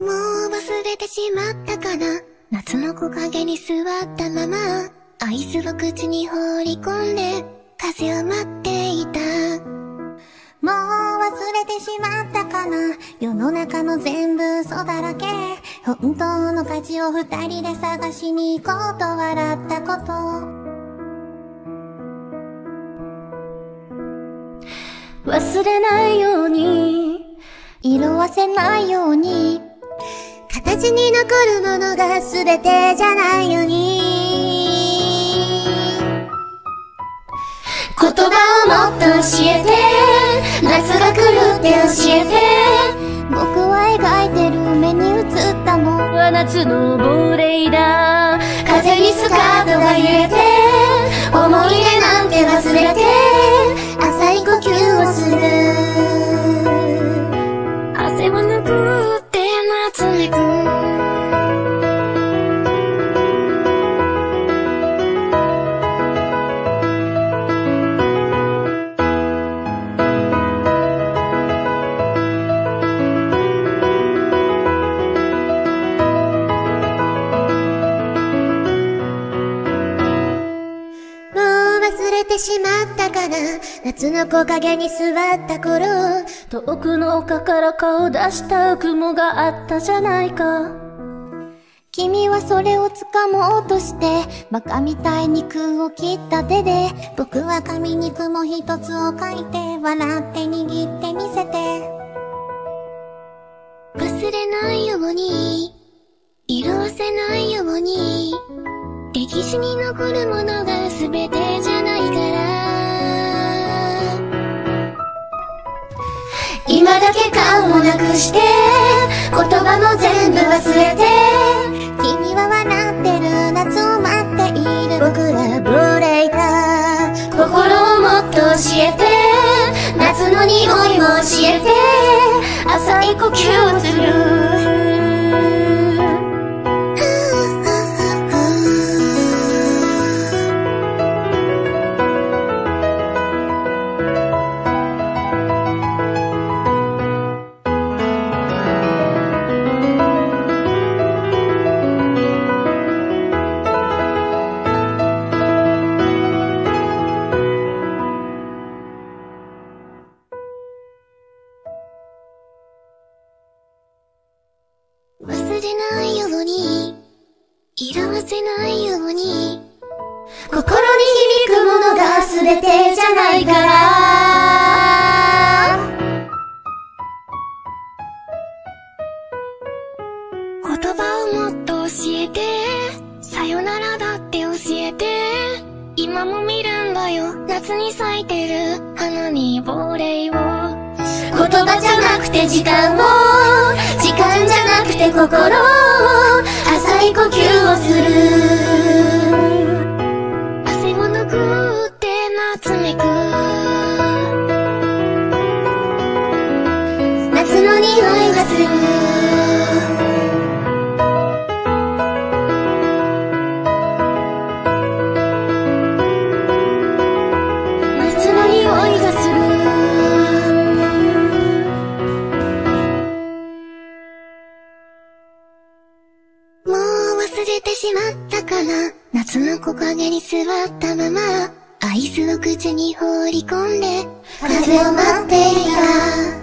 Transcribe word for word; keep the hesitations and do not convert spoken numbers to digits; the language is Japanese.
もう忘れてしまったかな。夏の木陰に座ったままアイスを口に放り込んで風を待っていた。 もう忘れてしまったかな。世の中の全部嘘だらけ。本当の価値を二人で探しに行こうと笑ったこと。 忘れないように色あせないように形に残るものが全てじゃないように。 言葉をもっと教えて、夏が来るって教えて。 僕は描いてる目に映ったもんは夏の亡霊だ。風にスカートが揺れて、思い出なんて忘れて浅い呼吸をする。 汗をぬくって夏めく。 忘れてしまったかな。夏の木陰に座った頃、 遠くの丘から顔出した雲があったじゃないか。 君はそれを掴もうとしてバカみたいに空を切った手で、僕は紙に雲一つを書いて笑って握ってみせて。 忘れないように色あせないように、歴史に残るものが全てじゃないから。 今だけ感をなくして言葉も全部忘れて。 君は笑ってる夏を待っている。 僕ら亡霊だ。 心をもっと教えて、夏の匂いを教えて。浅い呼吸をする。 忘れないように色あせないように、 心に響くものが全てじゃないから。 言葉をもっと教えて、さよならだって教えて。今も見るんだよ夏に咲いてる花に亡霊を。 言葉じゃなくて時間を、時間じゃなくて心を、浅い呼吸をする。 汗をぬくって夏めく。 夏の匂いがする。夏の匂いがする。 もう忘れてしまったかな。夏の木陰に座ったままアイスを口に放り込んで風を待っていた。